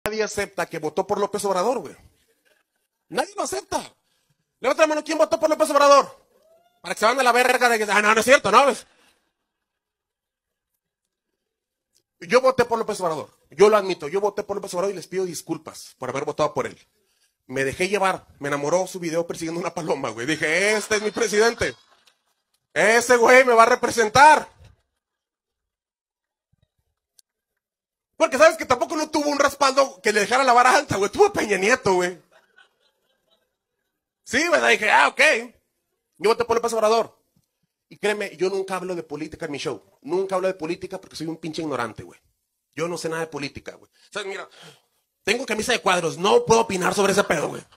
Nadie acepta que votó por López Obrador, güey. Nadie lo acepta. Levanta la mano, ¿quién votó por López Obrador? Para que se van a la verga de que... Ah, no, no es cierto, ¿no? Yo voté por López Obrador. Yo lo admito, yo voté por López Obrador y les pido disculpas por haber votado por él. Me dejé llevar, me enamoró su video persiguiendo una paloma, güey. Dije, este es mi presidente. Ese güey me va a representar. Porque sabes que tampoco no tuvo un respaldo que le dejara la vara alta, güey. Tuvo a Peña Nieto, güey. Sí, ¿verdad? Dije, ok. Yo voté por López Obrador. Y créeme, yo nunca hablo de política en mi show. Nunca hablo de política porque soy un pinche ignorante, güey. Yo no sé nada de política, güey. O sea, mira, tengo camisa de cuadros, no puedo opinar sobre ese pedo, güey.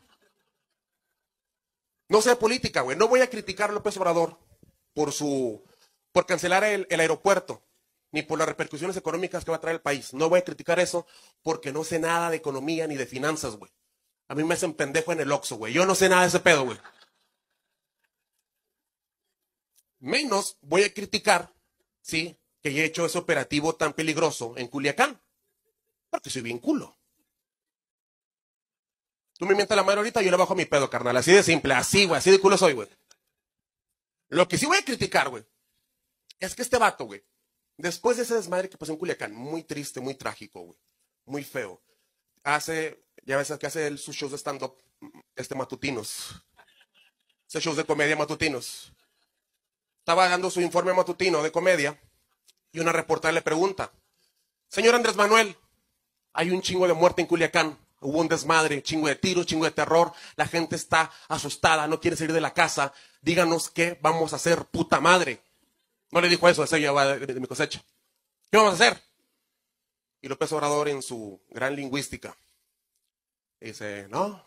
No sé de política, güey. No voy a criticar a López Obrador por cancelar el aeropuerto, ni por las repercusiones económicas que va a traer el país. No voy a criticar eso porque no sé nada de economía ni de finanzas, güey. A mí me hacen pendejo en el Oxxo, güey. Yo no sé nada de ese pedo, güey. Menos voy a criticar, sí, que haya hecho ese operativo tan peligroso en Culiacán. Porque soy bien culo. Tú me mientas la madre ahorita, yo le bajo mi pedo, carnal. Así de simple, así, güey, así de culo soy, güey. Lo que sí voy a criticar, güey, es que este vato, güey, después de ese desmadre que pasó en Culiacán, muy triste, muy trágico, güey, muy feo, ya ves que hace sus shows de stand-up, matutinos, esos shows de comedia matutinos. Estaba dando su informe matutino de comedia y una reportera le pregunta, señor Andrés Manuel, hay un chingo de muerte en Culiacán. Hubo un desmadre, chingo de tiros, chingo de terror. La gente está asustada, no quiere salir de la casa. Díganos qué vamos a hacer, puta madre. No le dijo eso, ese ya va de mi cosecha. ¿Qué vamos a hacer? Y López Obrador en su gran lingüística dice, no,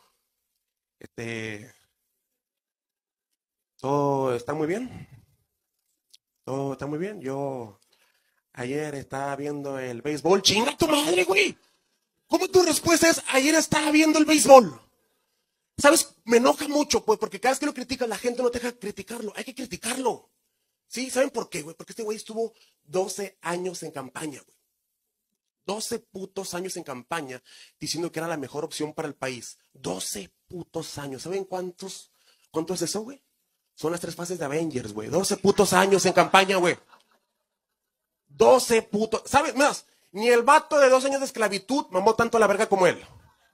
todo está muy bien. Todo está muy bien. Yo ayer estaba viendo el béisbol. ¡Chinga tu madre, güey! ¿Cómo tu respuesta es, ayer estaba viendo el béisbol? ¿Sabes? Me enoja mucho, pues, porque cada vez que lo criticas, la gente no te deja criticarlo. Hay que criticarlo. ¿Sí? ¿Saben por qué, güey? Porque este güey estuvo 12 años en campaña, güey. 12 putos años en campaña diciendo que era la mejor opción para el país. 12 putos años. ¿Saben cuánto es eso, güey? Son las 3 fases de Avengers, güey. 12 putos años en campaña, güey. 12 putos. ¿Sabes? Más, ni el vato de 2 años de esclavitud mamó tanto a la verga como él.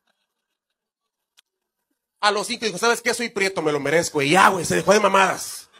A los 5 dijo, ¿sabes qué? Soy prieto, me lo merezco. Y ya, güey, se dejó de mamadas.